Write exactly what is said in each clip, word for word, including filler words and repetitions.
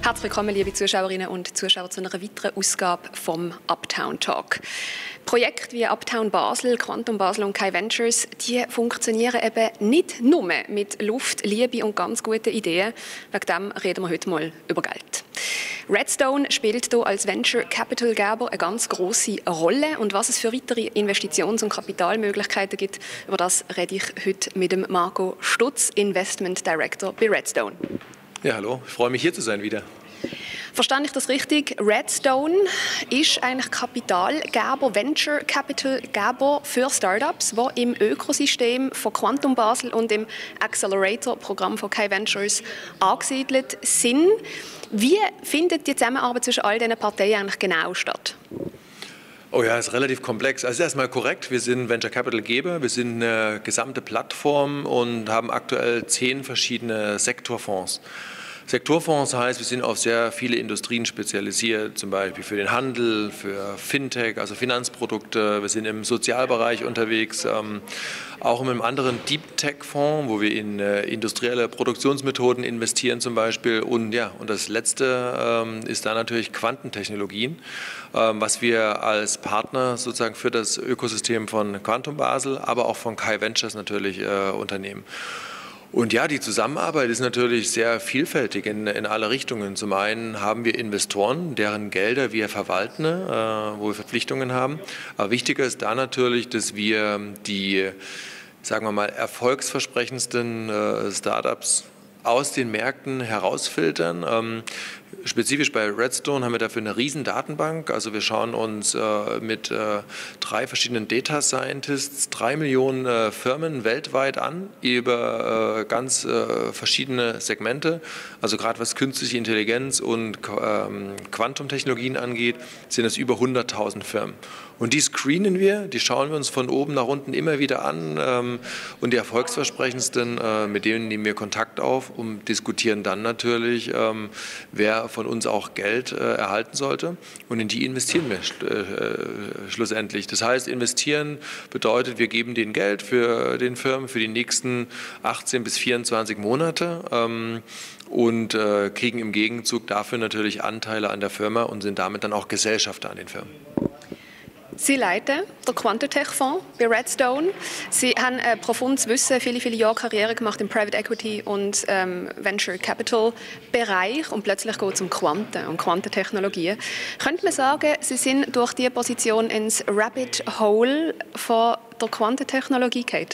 Herzlich willkommen, liebe Zuschauerinnen und Zuschauer, zu einer weiteren Ausgabe vom Uptown Talk. Projekte wie Uptown Basel, Quantum Basel und Kai Ventures, die funktionieren eben nicht nur mit Luft, Liebe und ganz guten Ideen. Wegen dem reden wir heute mal über Geld. Redstone spielt hier als Venture Capital Geber eine ganz grosse Rolle. Und was es für weitere Investitions- und Kapitalmöglichkeiten gibt, über das rede ich heute mit dem Marco Stutz, Investment Director bei Redstone. Ja, hallo, ich freue mich hier zu sein wieder. Verstehe ich das richtig? Redstone ist eigentlich Kapitalgeber, Venture Capital Geber für Startups, die im Ökosystem von Quantum Basel und im Accelerator-Programm von Kai Ventures angesiedelt sind. Wie findet die Zusammenarbeit zwischen all diesen Parteien eigentlich genau statt? Oh ja, ist relativ komplex. Also erstmal korrekt, wir sind Venture Capital Geber, wir sind eine gesamte Plattform und haben aktuell zehn verschiedene Sektorfonds. Sektorfonds heißt, wir sind auf sehr viele Industrien spezialisiert, zum Beispiel für den Handel, für Fintech, also Finanzprodukte. Wir sind im Sozialbereich unterwegs, ähm, auch in einem anderen Deep Tech Fonds, wo wir in äh, industrielle Produktionsmethoden investieren zum Beispiel. Und ja, und das Letzte ähm, ist da natürlich Quantentechnologien, ähm, was wir als Partner sozusagen für das Ökosystem von Quantum Basel, aber auch von Kai Ventures natürlich äh, unternehmen. Und ja, die Zusammenarbeit ist natürlich sehr vielfältig in, in alle Richtungen. Zum einen haben wir Investoren, deren Gelder wir verwalten, äh, wo wir Verpflichtungen haben. Aber wichtiger ist da natürlich, dass wir die, sagen wir mal, erfolgsversprechendsten äh, Startups aus den Märkten herausfiltern. Ähm, spezifisch bei Redstone haben wir dafür eine riesen Datenbank. Also wir schauen uns äh, mit äh, drei verschiedenen Data Scientists drei Millionen äh, Firmen weltweit an über äh, ganz äh, verschiedene Segmente. Also gerade was künstliche Intelligenz und ähm, Quantumtechnologien angeht, sind es über hunderttausend Firmen. Und die screenen wir, die schauen wir uns von oben nach unten immer wieder an ähm, und die erfolgsversprechendsten, äh, mit denen nehmen wir Kontakt auf und diskutieren dann natürlich, ähm, wer von uns auch Geld äh, erhalten sollte, und in die investieren wir äh, schlussendlich. Das heißt, investieren bedeutet, wir geben denen Geld für den Firmen für die nächsten achtzehn bis vierundzwanzig Monate ähm, und äh, kriegen im Gegenzug dafür natürlich Anteile an der Firma und sind damit dann auch Gesellschafter an den Firmen. Sie leiten den Quantentech-Fonds bei Redstone. Sie haben ein profundes Wissen, viele, viele Jahre Karriere gemacht im Private Equity und ähm, Venture Capital Bereich, und plötzlich geht es um Quanten und Quantentechnologien. Könnte man sagen, Sie sind durch diese Position ins Rabbit Hole von der Quantentechnologie gefallen?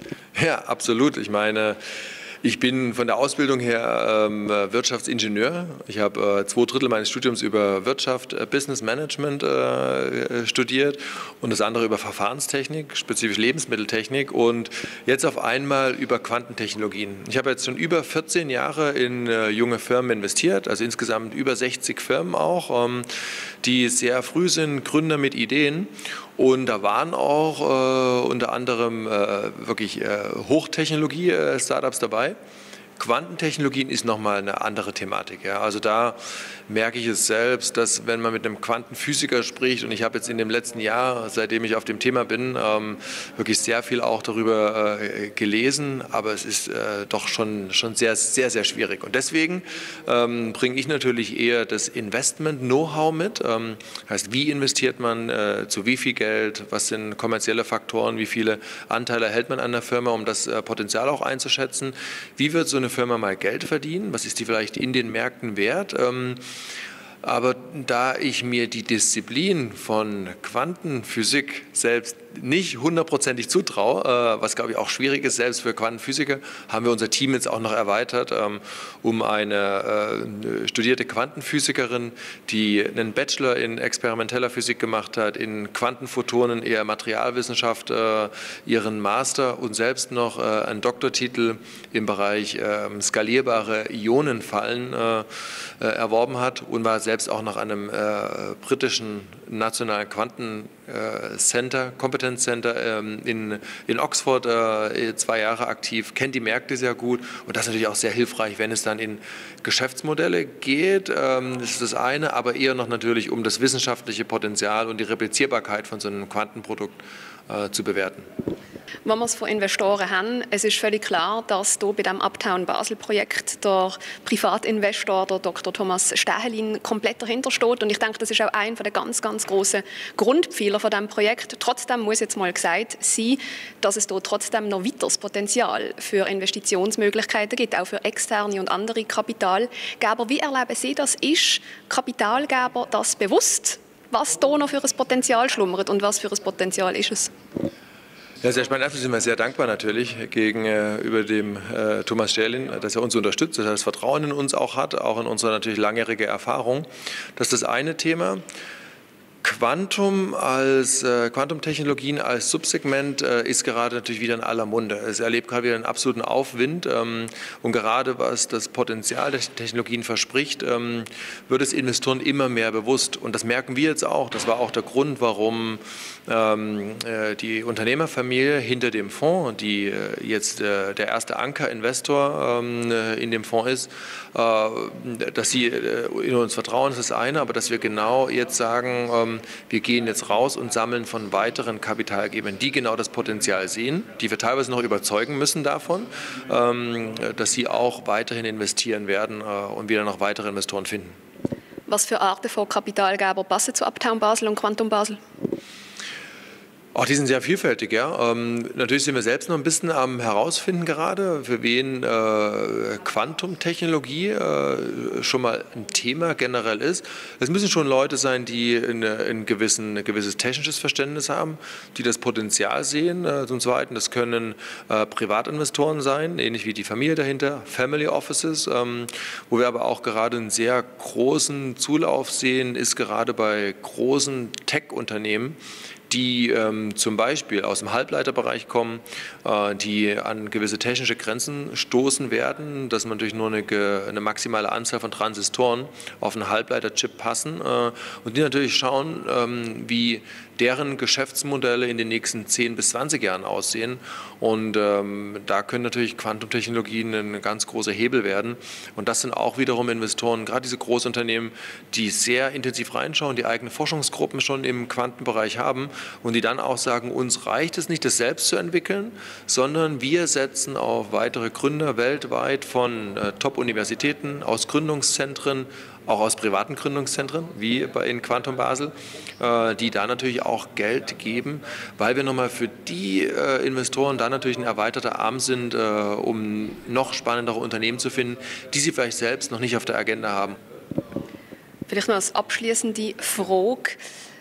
Ja, absolut. Ich meine, ich bin von der Ausbildung her ähm, Wirtschaftsingenieur. Ich habe äh, zwei Drittel meines Studiums über Wirtschaft, äh, Business Management äh, studiert und das andere über Verfahrenstechnik, spezifisch Lebensmitteltechnik, und jetzt auf einmal über Quantentechnologien. Ich habe jetzt schon über vierzehn Jahre in äh, junge Firmen investiert, also insgesamt über sechzig Firmen auch, ähm, die sehr früh sind, Gründer mit Ideen. Und da waren auch äh, unter anderem äh, wirklich äh, Hochtechnologie-Startups dabei. Quantentechnologien ist nochmal eine andere Thematik. Ja. Also da merke ich es selbst, dass wenn man mit einem Quantenphysiker spricht, und ich habe jetzt in dem letzten Jahr, seitdem ich auf dem Thema bin, ähm, wirklich sehr viel auch darüber äh, gelesen, aber es ist äh, doch schon, schon sehr, sehr, sehr schwierig. Und deswegen ähm, bringe ich natürlich eher das Investment-Know-how mit. Ähm, heißt, wie investiert man, äh, zu wie viel Geld, was sind kommerzielle Faktoren, wie viele Anteile erhält man an der Firma, um das äh, Potenzial auch einzuschätzen. Wie wird so eine Firma mal Geld verdienen? Was ist die vielleicht in den Märkten wert? Ähm, aber da ich mir die Disziplin von Quantenphysik selbst nicht hundertprozentig zutraue, äh, was glaube ich auch schwierig ist, selbst für Quantenphysiker, haben wir unser Team jetzt auch noch erweitert ähm, um eine äh, studierte Quantenphysikerin, die einen Bachelor in experimenteller Physik gemacht hat, in Quantenphotonen, eher Materialwissenschaft, äh, ihren Master und selbst noch äh, einen Doktortitel im Bereich äh, skalierbare Ionenfallen äh, äh, erworben hat und war selbst auch nach einem äh, britischen nationalen Quantencenter, Competence Center ähm, in, in Oxford äh, zwei Jahre aktiv, kennt die Märkte sehr gut, und das ist natürlich auch sehr hilfreich, wenn es dann in Geschäftsmodelle geht. Ähm, das ist das eine, aber eher noch natürlich um das wissenschaftliche Potenzial und die Replizierbarkeit von so einem Quantenprodukt äh, zu bewerten. Wenn wir es von Investoren haben, es ist völlig klar, dass hier bei dem Uptown Basel-Projekt der Privatinvestor, der Doktor Thomas Stähelin, komplett dahinter steht. Und ich denke, das ist auch einer der ganz, ganz grossen Grundpfeiler von diesem Projekt. Trotzdem muss jetzt mal gesagt sein, dass es hier trotzdem noch weiteres Potenzial für Investitionsmöglichkeiten gibt, auch für externe und andere Kapitalgeber. Wie erleben Sie das? Ist Kapitalgeber das bewusst, was hier noch für ein Potenzial schlummert und was für ein Potenzial ist es? Ja, sehr spannend. Erstens sind wir sehr dankbar natürlich gegenüber dem äh, Thomas Stähelin, dass er uns unterstützt, dass er das Vertrauen in uns auch hat, auch in unsere natürlich langjährige Erfahrung. Das ist das eine Thema. Quantum als äh, Quantumtechnologien als Subsegment äh, ist gerade natürlich wieder in aller Munde. Es erlebt gerade wieder einen absoluten Aufwind ähm, und gerade was das Potenzial der Technologien verspricht, ähm, wird es Investoren immer mehr bewusst. Und das merken wir jetzt auch. Das war auch der Grund, warum ähm, äh, die Unternehmerfamilie hinter dem Fonds, die äh, jetzt äh, der erste Anker-Investor ähm, in dem Fonds ist, äh, dass sie äh, in uns vertrauen, das ist das eine, aber dass wir genau jetzt sagen, ähm, wir gehen jetzt raus und sammeln von weiteren Kapitalgebern, die genau das Potenzial sehen, die wir teilweise noch überzeugen müssen davon, dass sie auch weiterhin investieren werden und wir dann noch weitere Investoren finden. Was für Arten von Kapitalgeber passen zu Uptown Basel und Quantum Basel? Auch die sind sehr vielfältig, ja. Ähm, natürlich sind wir selbst noch ein bisschen am herausfinden gerade, für wen äh, Quantumtechnologie äh, schon mal ein Thema generell ist. Es müssen schon Leute sein, die ein, ein, gewissen, ein gewisses technisches Verständnis haben, die das Potenzial sehen. Äh, zum Zweiten, das können äh, Privatinvestoren sein, ähnlich wie die Familie dahinter, Family Offices. Ähm, wo wir aber auch gerade einen sehr großen Zulauf sehen, ist gerade bei großen Tech-Unternehmen, die ähm, zum Beispiel aus dem Halbleiterbereich kommen, äh, die an gewisse technische Grenzen stoßen werden, dass man durch nur eine, eine maximale Anzahl von Transistoren auf einen Halbleiterchip passen äh, und die natürlich schauen, ähm, wie deren Geschäftsmodelle in den nächsten zehn bis zwanzig Jahren aussehen. Und ähm, da können natürlich Quantumtechnologien ein ganz großer Hebel werden. Und das sind auch wiederum Investoren, gerade diese Großunternehmen, die sehr intensiv reinschauen, die eigene Forschungsgruppen schon im Quantenbereich haben und die dann auch sagen, uns reicht es nicht, das selbst zu entwickeln, sondern wir setzen auf weitere Gründer weltweit von äh, Top-Universitäten, aus Gründungszentren, auch aus privaten Gründungszentren, wie in Quantum Basel, die da natürlich auch Geld geben, weil wir nochmal für die Investoren da natürlich ein erweiterter Arm sind, um noch spannendere Unternehmen zu finden, die sie vielleicht selbst noch nicht auf der Agenda haben. Vielleicht noch als abschließende Frage.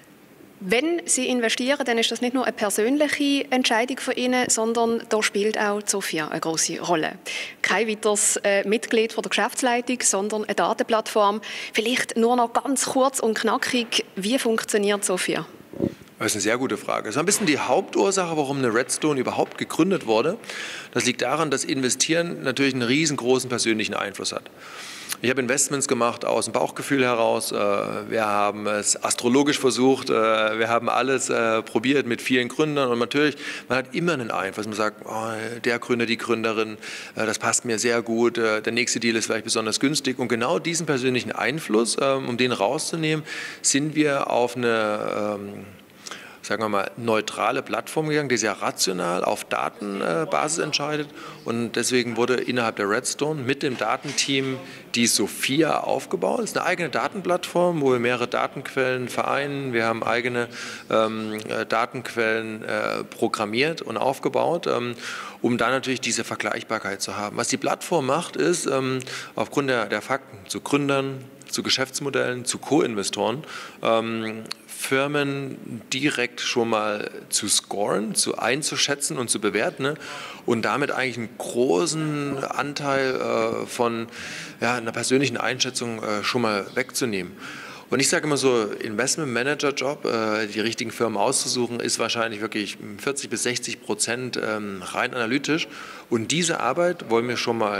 Wenn Sie investieren, dann ist das nicht nur eine persönliche Entscheidung von Ihnen, sondern da spielt auch Sophia eine große Rolle. Kein weiteres äh, Mitglied von der Geschäftsleitung, sondern eine Datenplattform. Vielleicht nur noch ganz kurz und knackig, wie funktioniert Sophia? Das ist eine sehr gute Frage. Das ist ein bisschen die Hauptursache, warum eine Redstone überhaupt gegründet wurde. Das liegt daran, dass Investieren natürlich einen riesengroßen persönlichen Einfluss hat. Ich habe Investments gemacht aus dem Bauchgefühl heraus. Wir haben es astrologisch versucht. Wir haben alles probiert mit vielen Gründern. Und natürlich, man hat immer einen Einfluss. Man sagt, oh, der Gründer, die Gründerin, das passt mir sehr gut. Der nächste Deal ist vielleicht besonders günstig. Und genau diesen persönlichen Einfluss, um den rauszunehmen, sind wir auf eine sagen wir mal, neutrale Plattform gegangen, die sehr rational auf Datenbasis entscheidet. Und deswegen wurde innerhalb der Redstone mit dem Datenteam die Sophia aufgebaut. Das ist eine eigene Datenplattform, wo wir mehrere Datenquellen vereinen. Wir haben eigene ähm, Datenquellen äh, programmiert und aufgebaut, ähm, um dann natürlich diese Vergleichbarkeit zu haben. Was die Plattform macht, ist, ähm, aufgrund der, der Fakten zu Gründern, zu Geschäftsmodellen, zu Co-Investoren, ähm, Firmen direkt schon mal zu scoren, zu einzuschätzen und zu bewerten, ne? Und damit eigentlich einen großen Anteil äh, von ja, einer persönlichen Einschätzung äh, schon mal wegzunehmen. Und ich sage immer so, Investment-Manager-Job, äh, die richtigen Firmen auszusuchen, ist wahrscheinlich wirklich vierzig bis sechzig Prozent ähm, rein analytisch. Und diese Arbeit wollen wir schon mal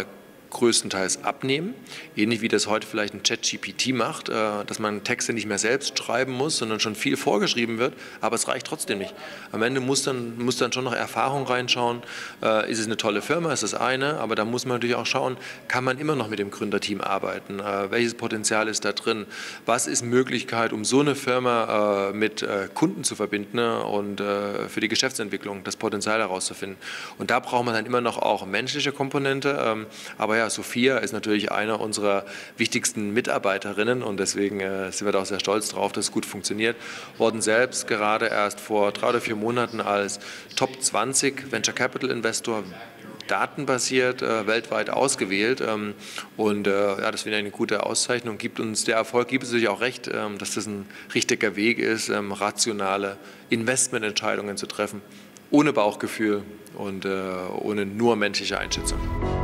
größtenteils abnehmen, ähnlich wie das heute vielleicht ein ChatGPT macht, dass man Texte nicht mehr selbst schreiben muss, sondern schon viel vorgeschrieben wird, aber es reicht trotzdem nicht. Am Ende muss dann, muss dann schon noch Erfahrung reinschauen, ist es eine tolle Firma, ist das eine, aber da muss man natürlich auch schauen, kann man immer noch mit dem Gründerteam arbeiten, welches Potenzial ist da drin, was ist Möglichkeit, um so eine Firma mit Kunden zu verbinden und für die Geschäftsentwicklung das Potenzial herauszufinden. Und da braucht man dann immer noch auch menschliche Komponente, aber ja, Sophia ist natürlich eine unserer wichtigsten Mitarbeiterinnen und deswegen äh, sind wir da auch sehr stolz drauf, dass es gut funktioniert. Wurden selbst gerade erst vor drei oder vier Monaten als Top zwanzig Venture Capital Investor datenbasiert äh, weltweit ausgewählt ähm, und äh, ja, das finde ich eine gute Auszeichnung. Gibt uns der Erfolg, gibt es natürlich auch recht, ähm, dass das ein richtiger Weg ist, ähm, rationale Investmententscheidungen zu treffen, ohne Bauchgefühl und äh, ohne nur menschliche Einschätzung.